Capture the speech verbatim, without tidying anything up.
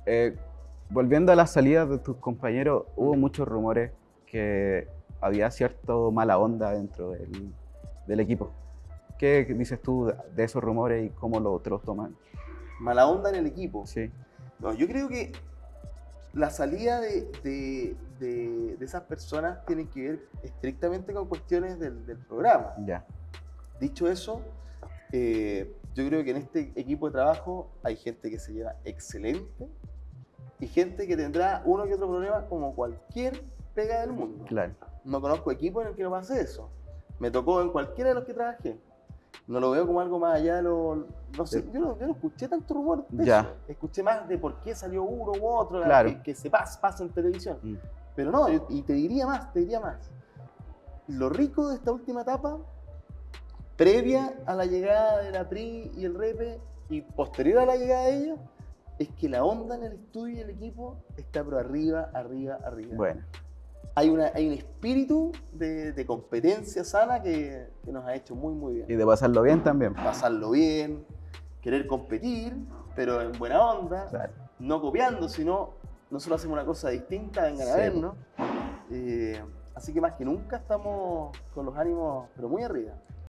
Eh, volviendo a las salidas de tus compañeros, hubo muchos rumores que había cierto mala onda dentro del, del equipo. ¿Qué dices tú de de esos rumores y cómo lo, te los toman? Mala onda en el equipo. Sí, No, yo creo que la salida de, de- de- de esas personas tiene que ver estrictamente con cuestiones del, del programa. ya, Dicho eso, eh, yo creo que en este equipo de trabajo hay gente que se lleva excelente y gente que tendrá uno que otro problema como cualquier pega del mundo. claro. No conozco equipo en el que no pase eso. Me tocó en cualquiera de los que trabajé. No lo veo como algo más allá de lo... No sé, yo no, yo no escuché tanto rumor de Ya. eso. Escuché más de por qué salió uno u otro, Claro. que, que se pasa, pasa en televisión. Mm, Pero no, yo- y te diría más, te diría más. Lo rico de esta última etapa, previa a la llegada de la P R I y el Repe, y posterior a la llegada de ellos, es que la onda en el estudio y el equipo está pero arriba, arriba, arriba. Bueno, Hay, una, hay un espíritu de, de competencia sana que, que nos ha hecho muy, muy bien. y de pasarlo bien también. Pasarlo bien, querer competir, pero en buena onda, Claro. no copiando, sino nosotros hacemos una cosa distinta, vengan a Sí. vernos. Eh, así que más que nunca estamos con los ánimos, pero muy arriba.